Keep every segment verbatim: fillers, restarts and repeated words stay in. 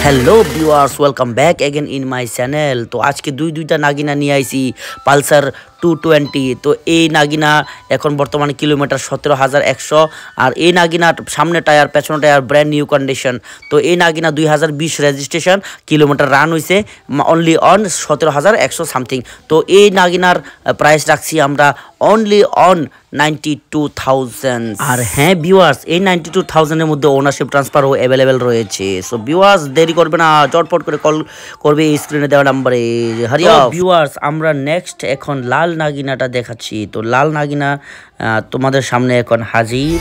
Hello viewers, welcome back again in my channel. তো আজকে দুই দুইটা নাগিনা নিয়ে আইছি পালসার টু টোয়েন্টি। তো এই নাগিনা এখন বর্তমানে কিলোমিটার সতেরো হাজার একশো। আর এই নাগিনার সামনে টায়ার পেছনে টায়ার ব্র্যান্ড নিউ কন্ডিশন। তো এই নাগিনা দুই হাজার বিশ রেজিস্ট্রেশন, কিলোমিটার রান হয়েছে অনলি অন সতেরো হাজার একশো সামথিং। তো এই নাগিনার প্রাইস রাখছি আমরা only on ninety two thousand. আর হ্যাঁ ভিউয়ার্স, এই নাইনটি টু থাউজেন্ডের মধ্যে ওনারশিপ ট্রান্সফারও অ্যাভেলেবেল রয়েছে। সো ভিউয়ার্স, দেরি করবে না, চটপট করে কল করবে এই স্ক্রিনে দেওয়া নাম্বারে। হারিয়া ভিউয়ার্স, আমরা নেক্সট এখন লাল নাগিনাটা দেখাচ্ছি। তো লাল নাগিনা তোমাদের সামনে এখন হাজির।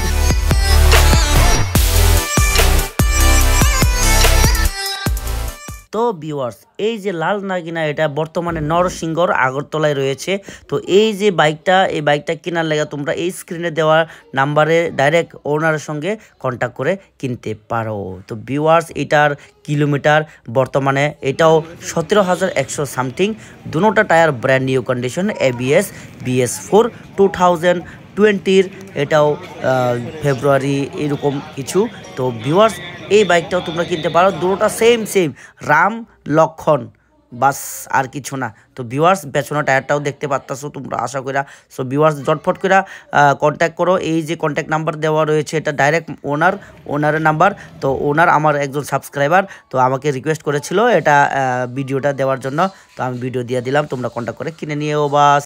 তো ভিউয়ার্স, এই যে লাল নাগিনা এটা বর্তমানে নরসিংহর আগরতলায় রয়েছে। তো এই যে বাইকটা এই বাইকটা কেনার লেগে তোমরা এই স্ক্রিনে দেওয়া নাম্বারে ডাইরেক্ট ওনারের সঙ্গে কন্ট্যাক্ট করে কিনতে পারো। তো ভিউয়ার্স, এটার কিলোমিটার বর্তমানে এটাও সতেরো হাজার একশো সামথিং। দুটোটা tyre brand new condition, ABS BS four two thousand টোয়েন্টির, এটাও ফেব্রুয়ারি এরকম কিছু। তো ভিউয়ার্স, এই বাইকটাও তোমরা কিনতে পারো। দুটোটা সেম সেম রাম লক্ষণ, বাস আর কিছু না। তো ভিউয়ার্স, পেছনে টায়ারটাও দেখতে পারতাছো তোমরা আশা করা। সো ভিউয়ার্স, জটফট করে কন্ট্যাক্ট করো। এই যে কন্ট্যাক্ট নাম্বার দেওয়া রয়েছে এটা ডাইরেক্ট ওনার ওনারের নাম্বার। তো ওনার আমার একজন সাবস্ক্রাইবার, তো আমাকে রিকোয়েস্ট করেছিল এটা ভিডিওটা দেওয়ার জন্য। তো আমি ভিডিও দিয়ে দিলাম, তোমরা কন্ট্যাক্ট করে কিনে নিয়েও বাস।